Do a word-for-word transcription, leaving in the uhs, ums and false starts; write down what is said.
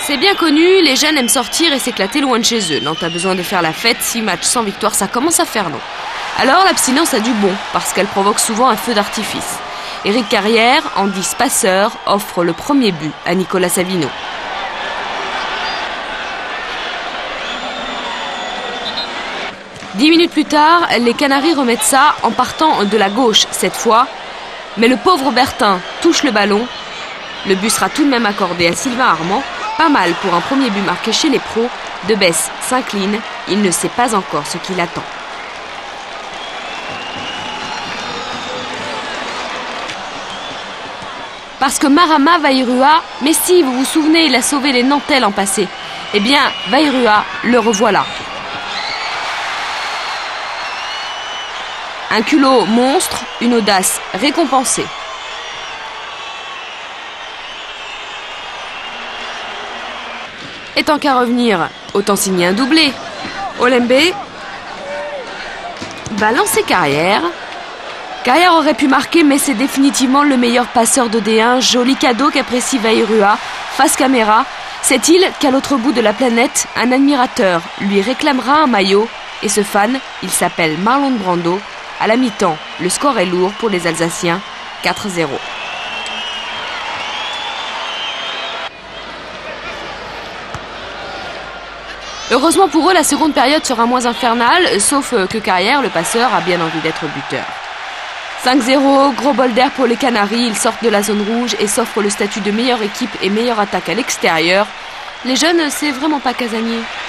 C'est bien connu, les jeunes aiment sortir et s'éclater loin de chez eux. Nantes a besoin de faire la fête, six matchs sans victoire, ça commence à faire long. Alors l'abstinence a du bon, parce qu'elle provoque souvent un feu d'artifice. Éric Carrière, en dix passeurs, offre le premier but à Nicolas Savino. Dix minutes plus tard, les Canaries remettent ça en partant de la gauche cette fois. Mais le pauvre Bertin touche le ballon. Le but sera tout de même accordé à Sylvain Armand. Pas mal pour un premier but marqué chez les pros. De Besse s'incline, il ne sait pas encore ce qu'il attend. Parce que Marama Vairua, mais si, vous vous souvenez, il a sauvé les Nantais l'an passé. Eh bien, Vairua, le revoilà. Un culot monstre, une audace récompensée. Et tant qu'à revenir, autant signer un doublé. Olembe va lancer Carrière. Carrière aurait pu marquer, mais c'est définitivement le meilleur passeur de D un. Joli cadeau qu'apprécie Vairua. Face caméra, sait-il qu'à l'autre bout de la planète, un admirateur lui réclamera un maillot. Et ce fan, il s'appelle Marlon Brando. À la mi-temps, le score est lourd pour les Alsaciens, quatre zéro. Heureusement pour eux, la seconde période sera moins infernale, sauf que Carrière, le passeur, a bien envie d'être buteur. cinq zéro, gros bol d'air pour les Canaries, ils sortent de la zone rouge et s'offrent le statut de meilleure équipe et meilleure attaque à l'extérieur. Les jeunes, c'est vraiment pas casanier.